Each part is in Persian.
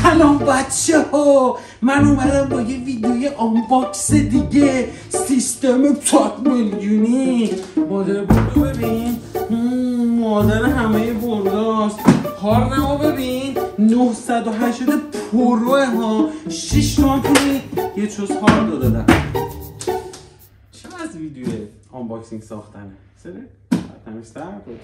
سلام بچه ها، من اومدم با یه ویدیوی آنباکس دیگه. سیستم 100 میلیونی. مادر بردو ببین، مادر همه برداست. هارنمو ببین 980 پروه ها، 6 تومن پولی یه چوز هارد دادم. چه از ویدیو آنباکسینگ ساختنه؟ سره؟ تمیزتر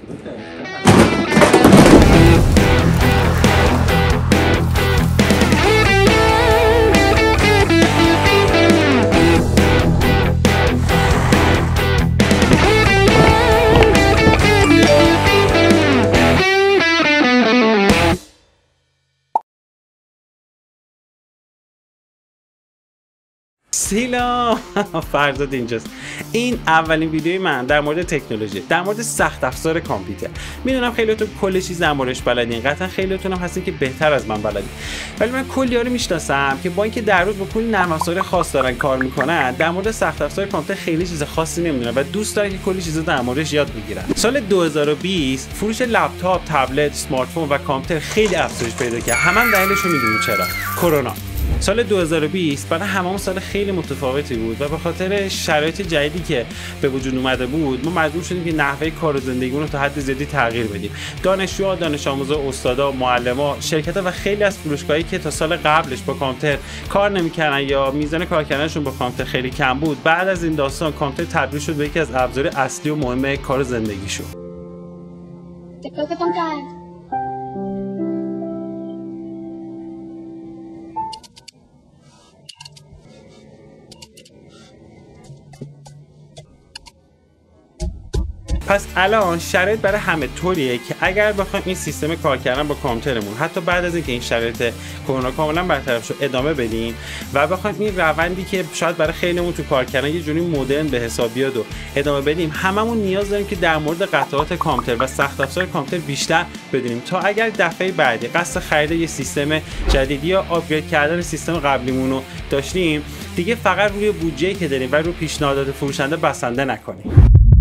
سلام، فرزاد اینجاست. این اولین ویدیوی من در مورد تکنولوژی، در مورد سخت افزار کامپیوتر. میدونم خیلیاتون کلی چیز در موردش بلدین، قطعا خیلیاتون هم هستین که بهتر از من بلدین، ولی من کلی‌ها رو میشناسم که با اینکه در روز با کلی نرم افزار خاص دارن کار میکنن، در مورد سخت افزار کامپیوتر خیلی چیز خاصی نمیدونن و دوست دارن که کلی چیزا در موردش یاد بگیرن. سال 2020 فروش لپتاپ، تبلت، اسمارت فون و کامپیوتر خیلی افزایش پیدا کرد. همون دلیلش رو میدونید چرا؟ کرونا. سال 2020 برای همون سال خیلی متفاوتی بود و به خاطر شرایط جدیدی که به وجود اومده بود ما مجبور شدیم که نحوه کار و زندگیمون رو تا حد زیادی تغییر بدیم. دانشجوها، دانش آموزا، استادا، معلما، شرکت‌ها و خیلی از فروشگاهایی که تا سال قبلش با کامپیوتر کار نمی‌کردن یا میزان کار کردنشون با کامپیوتر خیلی کم بود، بعد از این داستان کامپیوتر تبدیل شد به یکی از ابزار اصلی و مهم کار زندگیشون. پس الان شرایط برای همه طوریه که اگر بخوایم این سیستم کار کردن با کامپیوترمون حتی بعد از اینکه این شرایط کرونا کاملا برطرف شد ادامه بدیم و بخوایم این روندی که شاید برای خیلیمون تو کار کردن یه جوری مدرن به حساب بیاد و ادامه بدیم، هممون نیاز داریم که در مورد قطعات کامپیوتر و سخت افزار کامپیوتر بیشتر بدونیم تا اگر دفعه بعدی قصد خرید یه سیستم جدید یا آپگرید کردن سیستم قبلیمون رو داشتیم، دیگه فقط روی بودجه‌ای که داریم و روی پیشنهادات فروشنده بسنده نکنیم.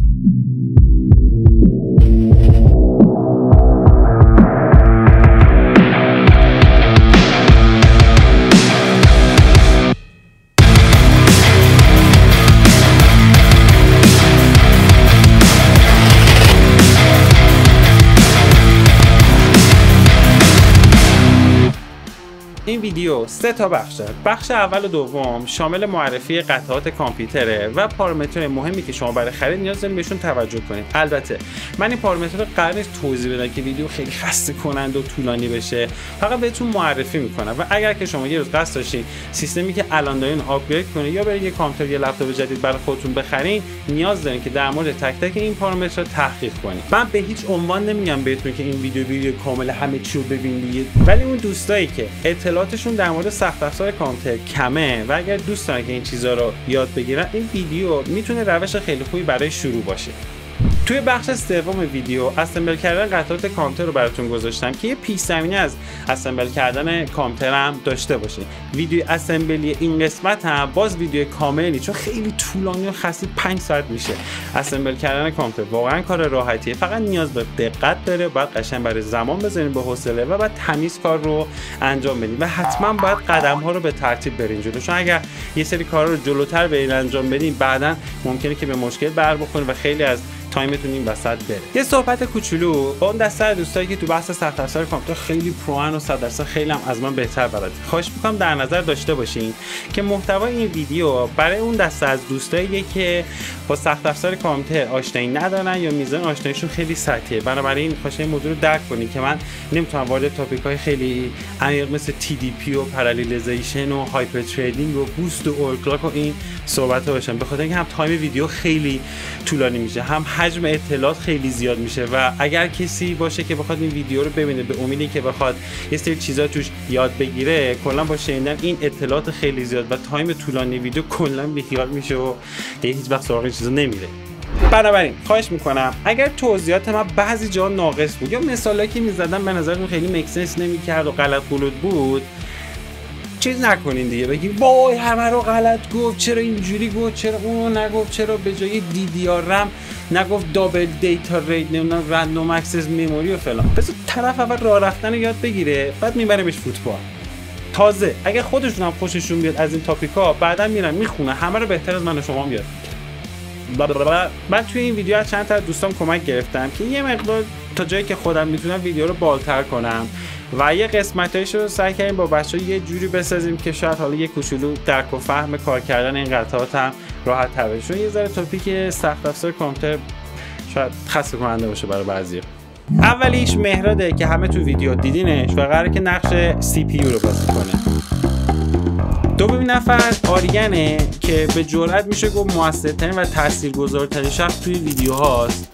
این ویدیو 3 تا بخش داره. بخش اول و دوم شامل معرفی قطعات کامپیوتره و پارامترهای مهمی که شما برای خرید نیاز دارید بهشون توجه کنید. البته من این پارامترها قرار نیست توضیح بدم که ویدیو خیلی خسته کنند و طولانی بشه، فقط بهتون معرفی میکنم و اگر که شما یه روز قصد داشتین سیستمی که الان دارین آپگرید کنید یا برید یه کامپیوتر یا لپتاپ جدید برای خودتون بخرین، نیاز دارین که در مورد تک تک این پارامترها تحقیق کنید. من به هیچ عنوان نمیگم بهتون که این ویدیو کامل همه چی رو ببینید، ولی اون دوستایی که اطلاعاتشون در مورد سخت افزار کامپیوتر کمه و اگر دوست دارن که این چیزا رو یاد بگیرن، این ویدیو میتونه روش خیلی خوبی برای شروع باشه. توی بخش سوم ویدیو اسمبل کردن قطعات کامپیوتر رو براتون گذاشتم که یه پیش زمینه از اسمبل کردن کامپیوتر هم داشته باشه. ویدیو اسمبلی این قسمت هم باز ویدیو کاملی چون خیلی طولانی و خسته 5 ساعت میشه. اسمبل کردن کامپیوتر واقعا کار راحتیه، فقط نیاز به دقت داره، باید قشنگ برای زمان بذارین به حوصله و بعد تمیز کار رو انجام بدین و حتما باید قدم ها رو به ترتیب برین جلو، چون اگر یه سری کارا رو جلوتر برین انجام بدین بعداً ممکنه که به مشکل بر بخورین و خیلی از تایمتون این وسط بره. یه صحبت کوچولو با اون دسته از دوستایی که تو بحث سخت افزار کامپیوتر خیلی پروان و 100% خیلی هم از من بهتر بلدن، خواهش می‌کنم در نظر داشته باشین که محتوای این ویدیو برای اون دسته از دوستاییه که با سخت افزار کامپیوتر آشنایی ندارن یا میزان آشناییشون خیلی سطحیه. بنابراین خواهش این موضوع رو درک کنین که من نمیتونم وارد تاپیک‌های خیلی عمیق مثل TDP و پرالیلیزیشن و هایپر تریدینگ و بوست و اورکلاک و این صحبت‌ها باشم، به خاطر اینکه هم تایم ویدیو خیلی طولانی میشه، هم حجم اطلاعات خیلی زیاد میشه و اگر کسی باشه که بخواد این ویدیو رو ببینه به امیدی که بخواد یه سری چیزا توش یاد بگیره، کلا با شنیدن این اطلاعات خیلی زیاد و تایم طولانی ویدیو کلا بیخیال میشه و هیچ وقت سراغ این چیزا نمیره. بنابراین خواهش میکنم اگر توضیحات من بعضی جا ناقص بود یا مثالایی که میزدم به نظرتون خیلی مکسنس نمیکرد و غلط غلط بود، چیز نکنین دیگه بگین وای همه رو غلط گفت، چرا اینجوری گفت، چرا اون نگفت، چرا به جای DDR رم نگفت دابل دیتا ریت، نمیدونم رندوم اکسس مموری و فلان. پس طرف اول راه رفتن یاد بگیره بعد میبرمش فوتبال. تازه اگه خودشون هم خوششون بیاد از این تاپیکا، بعدا میرن میخونه همه رو بهتر از من و شما میاد. من توی این ویدیو از چند تا دوستام کمک گرفتم که یه مقدار تا جایی که خودم میتونم ویدیو رو بالتر کنم و یه قسمتایش رو سعی کردیم با بچه‌ها یه جوری بسازیم که شاید حالا یه کوچولو درک و فهم کار کردن این قطعات هم راحت تر بشه. یه ذره تاپیک سخت افزار کامپیوتر شاید خسته کننده باشه برای بعضیا. اولیش مهراده که همه تو ویدیو دیدینش و قراره که نقش CPU رو بازی کنه. دومین نفر آریانه که به جرئت میشه گفت موثرترین و تاثیرگذارترین شخص توی ویدیو هاست.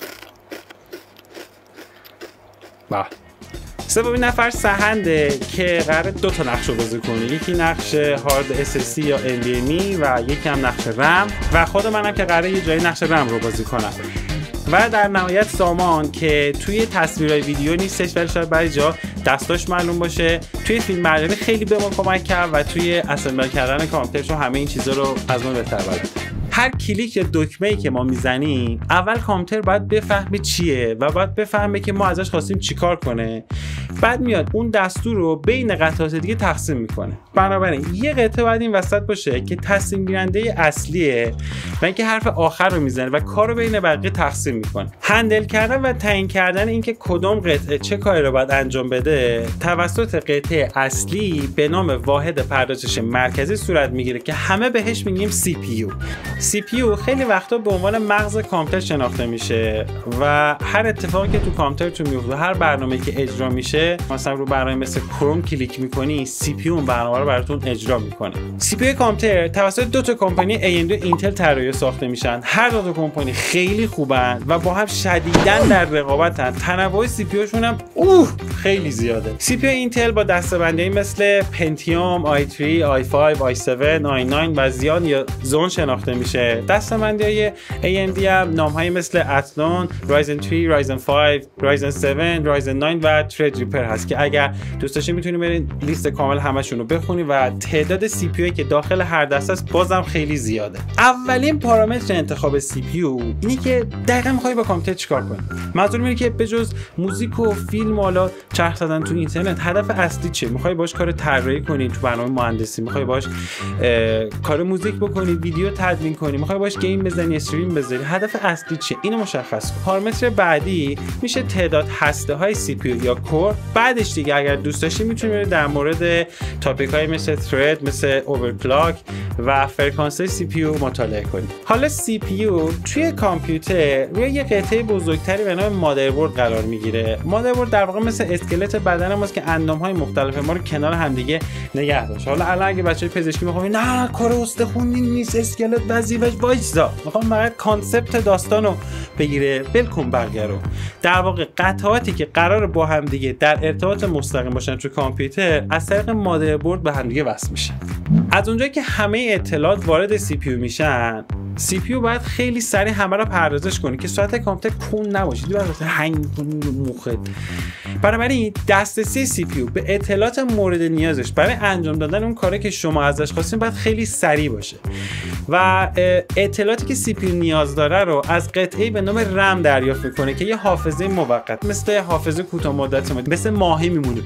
سومین نفر سهنده که قراره 2 تا نقش رو بازی کنه، یکی نقش هارد SSD یا NVMe و یکی هم نقش رم و خود منم که قراره یه جایی نقش رم رو بازی کنم. و در نهایت سامان که توی تصویرهای ویدیو نیستش ولی شاید بعضی جا دستاش معلوم باشه، توی فیلم برداری خیلی به ما کمک کرد و توی اسمبل کردن کامپیوتر همه این چیزا رو از ما بهتر بلده. هر کلیک یا دکمه‌ای که ما میزنیم اول کامپیوتر باید بفهمه چیه و باید بفهمه که ما ازش خواستیم چیکار کنه، بعد میاد اون دستور رو بین قطعات دیگه تقسیم میکنه. بنابراین یه قطعه باید این وسط باشه که تصمیم گیرنده اصلیه و اینکه حرف آخر رو میزنه و کار رو بین بقیه تقسیم میکنه. هندل کردن و تعیین کردن اینکه کدوم قطعه چه کاری رو باید انجام بده توسط قطعه اصلی به نام واحد پردازش مرکزی صورت میگیره که همه بهش میگیم CPU. CPU خیلی وقتا به عنوان مغز کامپیوتر شناخته میشه و هر اتفاقی که تو کامپیوترتون میفته، هر برنامه‌ای که اجرا میشه، مثلا رو برنامه مثل کروم کلیک میکنی، CPU اون برنامه رو براتون اجرا میکنه. CPU کامپیوتر توسط 2 تا کمپانی AMD و اینتل طراحی ساخته میشن. هر 2 تا کمپانی خیلی خوبن و با هم شدیداً در رقابتن. تنوع CPU شون هم خیلی زیاده. CPU اینتل با دسته‌بندی مثل پنتیوم، i3، i5، i7، i9 و زیان یا زون شناخته میشه. دسته‌بندی‌های AMD هم نام‌های مثل اتلون، Ryzen 3، Ryzen 5، Ryzen 7، Ryzen 9 و Threadripper هست که اگر دوست داشتید میتونید برید لیست کامل همشون رو بخونید و تعداد CPU که داخل هر دسته است بازم خیلی زیاده. اولین پارامتر انتخاب CPU اینی که دقیقاً می‌خوای با کامپیوتر چیکار کنی. منظور اینه که به جز موزیک و فیلم و حالا چرخ زدن تو اینترنت هدف اصلی چیه؟ می‌خوای باش کار طراحی کنی تو برنامه مهندسی، می‌خوای باش کار موزیک بکنی، ویدیو تدوین کنی، می‌خوای باش گیم بزنی، استریم بذاری، هدف اصلی چیه؟ اینو مشخص کن. پارامتر بعدی میشه تعداد هسته‌های CPU یا کور. بعدش دیگه اگر دوست داشتی میتونید در مورد تاپیک‌های مثل thread، مثل overclock و فرکانس CPU مطالعه کنید. حالا CPU توی کامپیوتر روی یه قطعه بزرگتری به نام مادربرد قرار میگیره. مادربرد در واقع مثل اسکلت بدن ماست که اندام‌های مختلف ما رو کنار همدیگه نگه داشته. حالا الان اگه بچه‌های پزشکی میخوام نه کار استخوانی نیست، اسکلت وظیفه‌اش وایسا، میخوام فقط کانسپت داستانو بگیره، بلکن بقیه رو. در واقع قطعاتی که قرار با هم دیگه در ارتباط مستقیم باشن تو کامپیوتر از طریق مادربرد به هم دیگه وصل میشن. از اونجایی که همه اطلاعات وارد CPU میشن، CPU باید خیلی سریع همه رو پردازش کنی که سرعت کامپیوتر کون نباشه، باید هنگ کنی رو مخت. بنابراین دسترسی CPU به اطلاعات مورد نیازش برای انجام دادن اون کاری که شما ازش خواستین باید خیلی سریع باشه و اطلاعاتی که CPU نیاز داره رو از قطعه‌ای به نام رم دریافت میکنه که یه حافظه موقت مثل حافظه کوتاه مدت مثل ماهی میمونه.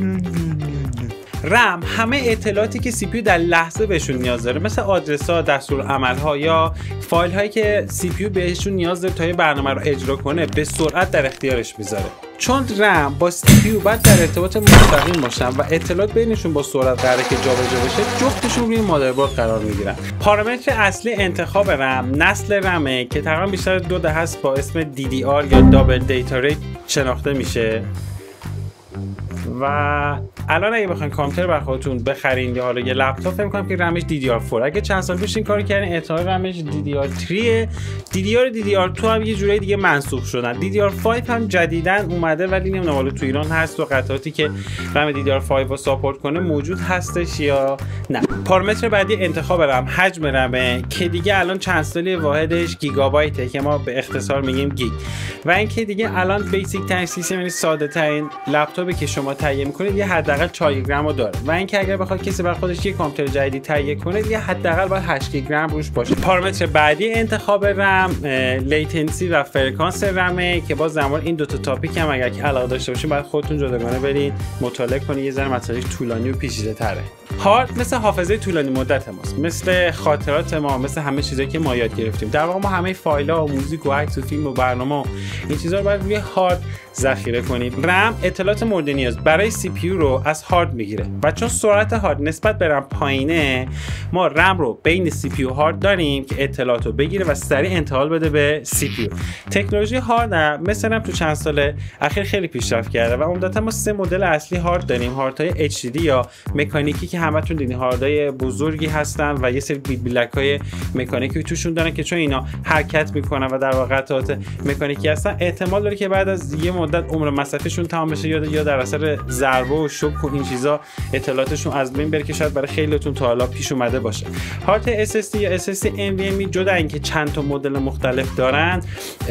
رم همه اطلاعاتی که CPU در لحظه بهشون نیاز داره، مثل آدرس‌ها، دستورالعمل‌ها یا فایل‌هایی که CPU بهشون نیاز داره تا یه برنامه رو اجرا کنه، به سرعت در اختیارش میذاره. چون رم با CPU باید در ارتباط مستقیم باشن و اطلاعات بینشون با سرعت قراره که جابجا بشه، جفتشون روی مادربرد قرار میگیرن. پارامتر اصلی انتخاب رم نسل رمه که تقریبا بیشتر 2 دهه است با اسم DDR یا دابل دیتا ریت شناخته میشه. و الان اگه بخواید کامپیوتر بر خودتون بخرین یا حالا یه لپتاپ، فکر کنم که رمش DDR4، اگه چند سال پیش این کارو کردین احتمال رمش DDR3، DDR2 هم یه جورایی دیگه منسوخ شدن. DDR5 هم جدیدن اومده ولی نمیدونم حالا تو ایران هست و قطعاتی که رم DDR5 رو ساپورت کنه موجود هستش یا نه. پارامتر بعدی انتخاب رم حجم رمه که دیگه الان چند سالی واحدش گیگابایته که ما به اختصار میگیم گیگ، و اینکه دیگه الان بیسیک ترین سیستم، یعنی ساده ترین لپتاپی که شما تهیه میکنید یه حداقل 4 گیگرم رو داره و اینکه اگر بخواد کسی برای خودش یه کامپیوتر جدیدی تهیه کنه یه حداقل باید 8 گیگرم روش باشه. پارامتر بعدی انتخاب رم لیتنسی و فرکانس رمه که باز زمان این 2 تا تاپیک هم اگر که علاقه داشته باشین باید خودتون جداگانه برید مطالعه کنید، یه ذره مسائلش طولانی و پیچیده‌تره. هارد مثل حافظه طولانی مدت ماست، مثل خاطرات ما، مثل همه چیزایی که ما یاد گرفتیم. در واقع ما همه فایل‌ها و موزیک و عکس و فیلم و برنامه و این چیزا رو باید روی هارد ذخیره کنیم. رم اطلاعات مورد نیاز برای سی پی یو رو از هارد میگیره و چون سرعت هارد نسبت به رم پایینه، ما رم رو بین سی پی یو هارد داریم که اطلاعات رو بگیره و سریع انتقال بده به سی پی یو. تکنولوژی هارد مثلا تو چند سال اخیر خیلی پیشرفت کرده و عمدتا ما 3 مدل اصلی هارد داریم. هاردهای HDD یا مکانیکی که همتون دیدین، هاردهای بزرگی هستن و یه سری بیلک‌های مکانیکی توشون دارن که چون اینا حرکت میکنن و در واقع قطعات مکانیکی هستن، احتمال داره که بعد از یه مدت عمر مصرفیشون تمام بشه یا در اثر ضربه و شوک و این چیزا اطلاعاتشون از بین بره که شاید برای خیلیتون تا حالا پیش اومده باشه. هارد SSD یا SSD NVMe جدا اینکه چند تا مدل مختلف دارن،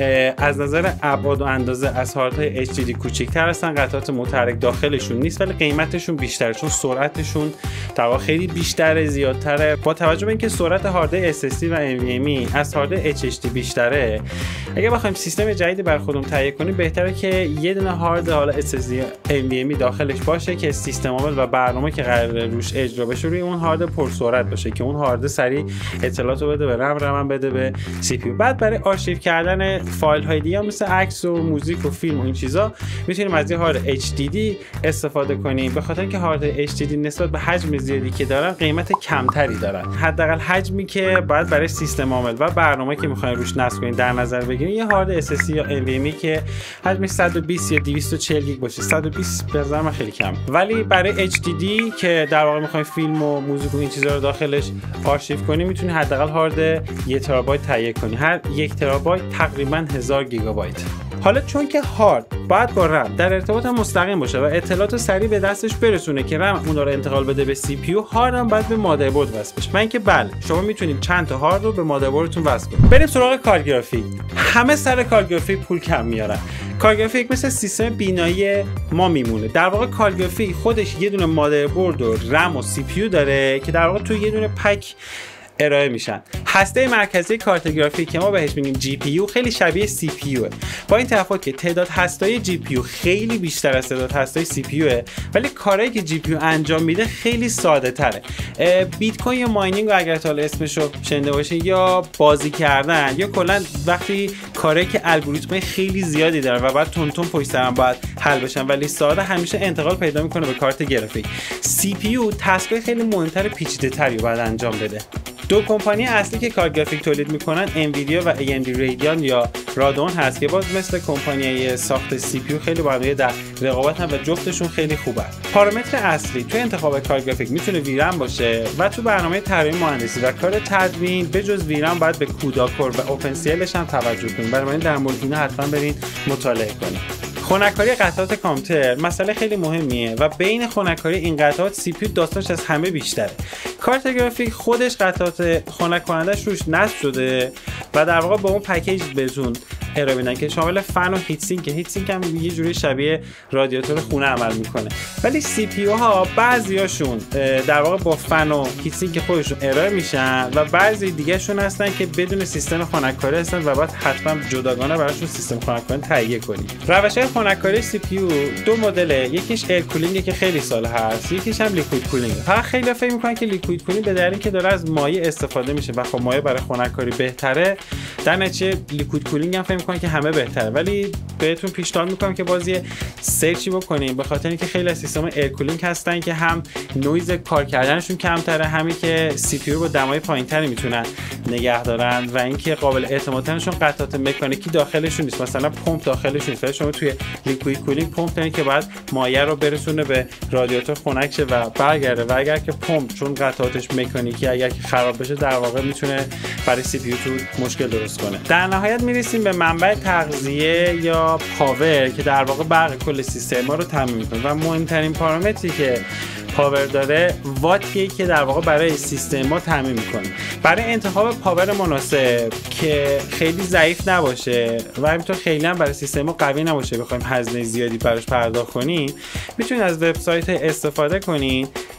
از نظر ابعاد و اندازه از هاردهای HDD کوچیک‌تر هستن، قطعات متحرک داخلشون نیست ولی قیمتشون بیشتره چون سرعتشون در واقع خیلی بیشتره، زیادتره. با توجه به اینکه سرعت هارد SSD و NVMe از هارد HDD بیشتره، اگه بخوایم سیستم جدیدی برای خودمون تهیه کنیم، بهتره که یه دونه هارد حالا SSD NVMe داخلش باشه که سیستم عامل و برنامه که قراره روش اجرا بشه روی اون هارد پرسرعت باشه که اون هارد سریع اطلاعاتو بده به رم بده به سی پی یو. بعد برای آرشیو کردن فایل های دیگه مثل عکس و موزیک و فیلم و این چیزا میتونیم از یه هارد HDD استفاده کنیم، به خاطر اینکه هارد HDD نسبت به حجم زیادی که دارن قیمت کمتری دارن. حداقل حجمی که باید برای سیستم عامل و برنامه که میخواین روش نصب کنین در نظر بگیرین، یه هارد SSD یا NVMe که حجمش 120 یا 240 گیگ باشه. 120 به نظر من خیلی کم، ولی برای HDD که در واقع میخواین فیلم و موزیک و این چیزا رو داخلش آرشیو کنیم، میتونید حداقل هارد 1 ترابایت تهیه کنید. هر 1 ترابایت تقریبا 1000 گیگابایت. حالا چون که هارد باید با رم در ارتباط مستقیم باشه و اطلاعات سریع به دستش برسونه که رم اون رو انتقال بده به سی پی یو، هارد هم باید به مادربرد وصل بشه. من که بله، شما میتونید چند تا هارد رو به مادربردتون وصل کنید. بریم سراغ کارت گرافیک. همه سر کارت گرافیک پول کم میارن. کارت گرافیک مثل سیستم بینایی ما میمونه. در واقع کارت گرافیک خودش یه دونه مادربرد و رم و سی پی یو داره که در واقع تو یه دونه پک ارائه میشن. هسته مرکزی کارت گرافیک که ما بهش میگیم جی پی یو خیلی شبیه سی پی یو، با این تفاوت که تعداد هسته‌های جی پی یو خیلی بیشتر از تعداد هسته‌های سی پی یو، ولی کارهایی که جی پی یو انجام میده خیلی ساده تره. بیت کوین یا ماینینگ رو اگر تا اسمشو شنیده باشین، یا بازی کردن، یا کلا وقتی کاری که الگوریتم خیلی زیادی داره و بعد تون پشت سر باید حل بشن ولی ساده، همیشه انتقال پیدا میکنه به کارت گرافیک. سی پی یو تسک‌های خیلی مهمتر پیچیده‌تری رو باید انجام بده. دو کمپانی اصلی که کارت گرافیک تولید میکنن انویدیا و AMD ریدیان یا رادون هست که باز مثل کمپانی ساخت سی پی یو خیلی با هم در رقابت هم و جفتشون خیلی خوبه. پارامتر اصلی تو انتخاب کارت گرافیک میتونه ویرم باشه و تو برنامه طراحی مهندسی و کار تدوین به جز ویرم باید به کودا کور و اوپن سی الش هم توجه کنید. برای در مورد اینا حتما برید مطالعه کنید. خنک‌کاری قطعات کامپیوتر مسئله خیلی مهمیه و بین خنک‌کاری این قطعات سی پی یو داستانش از همه بیشتره. کارت گرافیک خودش قطعات خنک کنندش روش نصب شده و در واقع با اون پکیج بهتون ارائه میدن که شامل فن و هیت سینک. هیت سینک هم یه جوری شبیه رادیاتور خونه عمل میکنه، ولی سی پی یو ها بعضیاشون در واقع با فن و هیت سینک خودشون ارائه میشن و بعضی دیگه شون هستن که بدون سیستم خنک‌کاری هستن و باید حتما جداگانه براشون سیستم خنک‌کاری تهیه کنید. روش‌های خنک‌کاری سی پی یو دو مدله، یکیش ایر کولینگ که خیلی سال هست، یکیش هم لیکوید کولینگ. فقط خیلی فکر میکنن که لیکوید کولینگ به دلیلی که داره از مایع استفاده میشه و خب مایع برای خنک‌کاری بهتره، در نتیجه لیکوید کولینگ هم فکر میکنن که همه بهتره، ولی بهتون پیشنهاد میکنم که باز یه سرچی بکنین، به خاطر اینکه خیلی از سیستم ایر کولینگ هستن که هم نویز کار کردنشون کمتره، همین که سی پی یو رو با دمای پایینتری میتونن نگه دارن و اینکه قابل اعتمادترشون قطعات مکانیکی داخلشون نیست، مثلا پمپ داخلشون نیست. شما توی لیکوید کولینگ پمپ دارین که بعد مایع رو برسونه به رادیاتور خنک شه و برگرده، و اگر که پمپ چون قطعاتش مکانیکی اگر که خراب بشه در واقع میتونه برای سی پی یو تو مشکل درست کنه. در نهایت میرسیم به منبع تغذیه یا پاور که در واقع برق کل سیستم ما رو تامین میکنه و مهمترین پارامتری که پاور داره واتیه که در واقع برای سیستم ما تامین میکنه. برای انتخاب پاور مناسب که خیلی ضعیف نباشه و همینطور خیلی هم برای سیستم ما قوی نباشه بخوایم هزینه زیادی براش پرداخت کنیم، میتونید از وبسایت استفاده کنید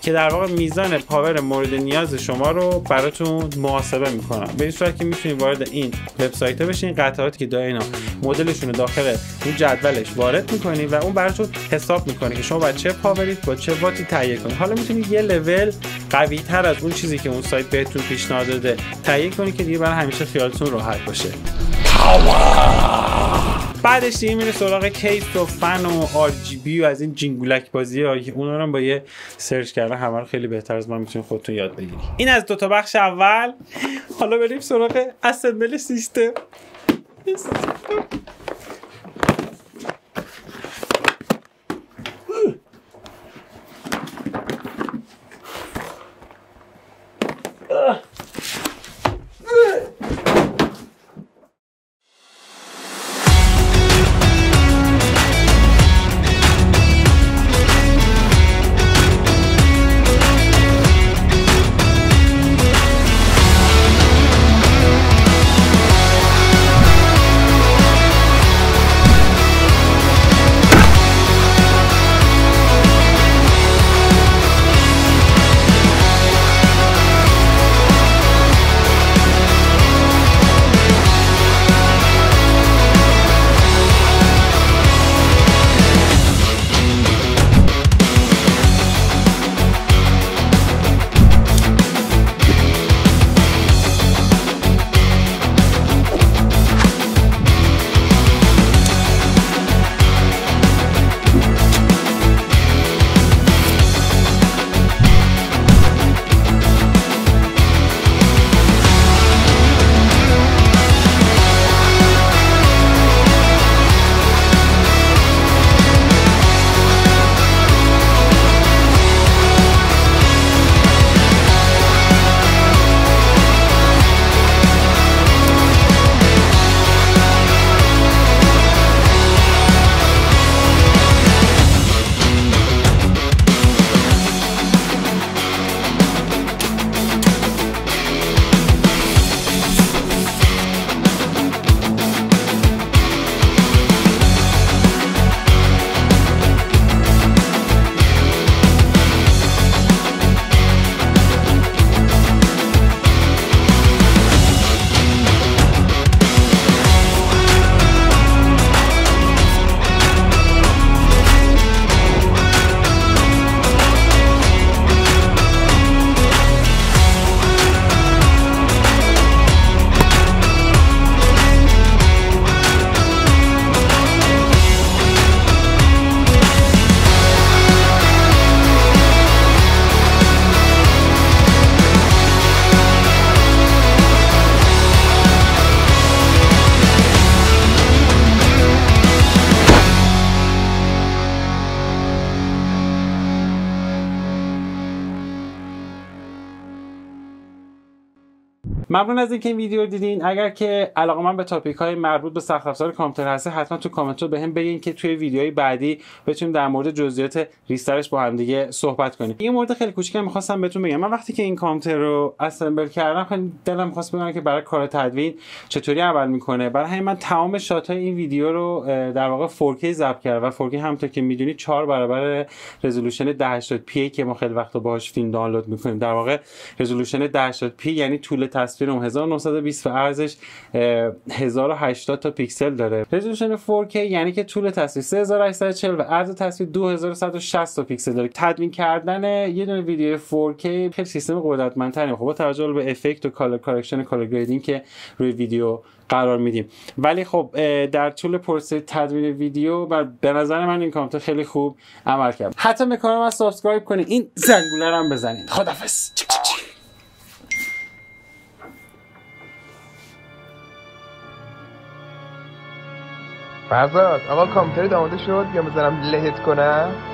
که در واقع میزان پاور مورد نیاز شما رو براتون محاسبه میکنن. به این صورت که میتونید وارد این وبسایت بشین، قطعاتی که دارین مدلشون رو داخل اون جدولش وارد میکنید و اون براتون حساب میکنه که شما باید چه پاوری با چه واتی تهیه کنید. حالا میتونید یه لول قوی تر از اون چیزی که اون سایت بهتون پیشنهاد داده تهیه کنید که دیگه برای همیشه خیالتون راحت باشه. بعدش دیگه میره سراغ کیس و فن و RGB و از این جینگولک بازی ها که اونا رو با یه سرچ کردن همه رو خیلی بهتر از من میتونید خودتون یاد بگیرید. این از دو تا بخش اول. حالا بریم سراغ اسمبل سیستم. ممنون از اینکه این ویدیو رو دیدین. اگر که علاقه‌مند به تاپیک‌های مربوط به سخت افزار کامپیوتر هست، حتما تو کامنت رو بهم بگین که توی ویدیوهای بعدی بتونیم در مورد جزئیات ریسترش با هم دیگه صحبت کنیم. یه مورد خیلی کوچیکم می‌خواستم بهتون بگم. من وقتی که این کامپیوتر رو اسمبل کردم، خیلی دلم می‌خواست بدونم که برای کار تدوین چطوری عمل می‌کنه. برای همین من تمام شات‌های این ویدیو رو در واقع 4K ضبط کردم و 4K همونطور که می‌دونید 4 برابر رزولوشن 1080p که ما خیلی وقتا باهاش فیلم دانلود می‌کنیم. در واقع رزولوشن 1080p یعنی طول تصویرم 1920 و عرضش 1080 تا پیکسل داره. رزولوشن 4K یعنی که طول تصویر 3840 و عرض تصویر 2160 تا پیکسل داره. تدوین کردن یه دونه ویدیو 4K خیلی سیستم قدرتمندتریه، خب با توجه به افکت و کالر کارکشن، کالر گریدینگ که روی ویدیو قرار میدیم. ولی خب در طول پروسه تدوین ویدیو به نظر من این کامپیوتر خیلی خوب عمل کرد. حتی به کانال من سابسکرایب کنید، این زنگوله رو هم بزنید. خدافظ. فرزاد آقا کامپیوتر آماده شد یا بزنم لهت کنم؟